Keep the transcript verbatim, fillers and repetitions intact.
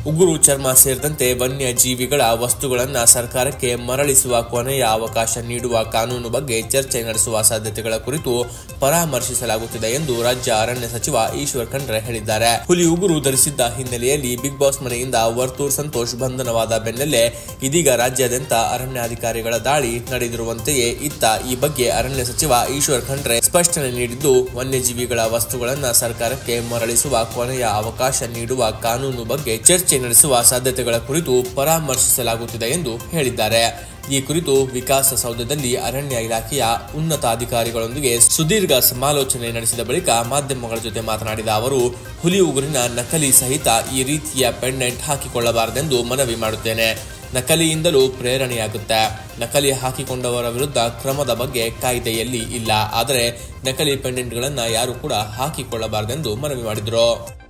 ಉಗುರು, ಚರ್ಮ ಸೇರಿದಂತೆ ವನ್ಯಜೀವಿಗಳ ವಸ್ತುಗಳನ್ನು ಸರ್ಕಾರಕ್ಕೆ ಮರಳಿಸುವ ಕೊನೆಯ ಅವಕಾಶ ನೀಡುವ ಕಾನೂನು ಬಗ್ಗೆ ಚರ್ಚೆ ನಡೆಸುವ ಸಾಧ್ಯತೆಗಳ ಕುರಿತು ಪರಾಮರ್ಶಿಸಲಾಗುತ್ತಿದೆ ಎಂದು ರಾಜ್ಯ ಅರಣ್ಯ ಸಚಿವ ಈಶ್ವರ್ ಖಂಡ್ರೆ ಹೇಳಿದ್ದಾರೆ. ಹುಲಿ ಉಗುರು ಧರಿಸಿದ್ದ ಹಿನ್ನೆಲೆಯಲ್ಲಿ ಬಿಗ್ ಬಾಸ್ ಮನೆಯಿಂದ ವರ್ತೂರ್ ಸಂತೋಷ್ ಬಂಧನವಾದ ಬೆನ್ನಲ್ಲೇ ಇದೀಗ ರಾಜ್ಯಾದ್ಯಂತ ಅರಣ್ಯಾಧಿಕಾರಿಗಳ ದಾಳಿ ನಡೆದಿರುವಂತೆಯೇ ಇತ್ತ ಈ ಬಗ್ಗೆ ಅರಣ್ಯ ಸಚಿವ ಈಶ್ವರ್ ಖಂಡ್ರೆ ಸ್ಪಷ್ಟನೆ ನೀಡಿದ್ದು, ವನ್ಯಜೀವಿಗಳ ವಸ್ತುಗಳನ್ನು ಸರ್ಕಾರಕ್ಕೆ ಮರಳಿಸುವ ಕೊನೆಯ ಅವಕಾಶ ನೀಡುವ ಕಾನೂನು ಬಗ್ಗೆ ಚರ್ಚೆ ನಡೆಸುವ ಸಾಧ್ಯತೆಗಳ ಕುರಿತು ಪರಾಮರ್ಶಿಸಲಾಗುತ್ತಿದೆ ಎಂದು ಹೇಳಿದ್ದಾರೆ. ಈ ಕುರಿತು ವಿಕಾಸಸೌಧದಲ್ಲಿ ಅರಣ್ಯ ಇಲಾಖೆಯ ಉನ್ನತ ಅಧಿಕಾರಿಗಳೊಂದಿಗೆ ಸುದೀರ್ಘ ಸಮಾಲೋಚನೆ ನಡೆಸಿದ ಬಳಿಕ ಮಾಧ್ಯಮಗಳ ಜೊತೆ ಮಾತನಾಡಿದ ಅವರು, ಹುಲಿ ಉಗುರಿನ ನಕಲಿ ಸಹಿತ ಈ ರೀತಿಯ ಪೆಂಡೆಂಟ್ ಹಾಕಿಕೊಳ್ಳಬಾರದೆಂದು ಮನವಿ ಮಾಡುತ್ತೇನೆ. ನಕಲಿಯಿಂದಲೂ ಪ್ರೇರಣೆಯಾಗುತ್ತೆ. ನಕಲಿ ಹಾಕಿಕೊಂಡವರ ವಿರುದ್ಧ ಕ್ರಮದ ಬಗ್ಗೆ ಕಾಯ್ದೆಯಲ್ಲಿ ಇಲ್ಲ. ಆದರೆ ನಕಲಿ ಪೆಂಡೆಂಟ್ಗಳನ್ನು ಯಾರು ಕೂಡ ಹಾಕಿಕೊಳ್ಳಬಾರದೆಂದು ಮನವಿ ಮಾಡಿದರು.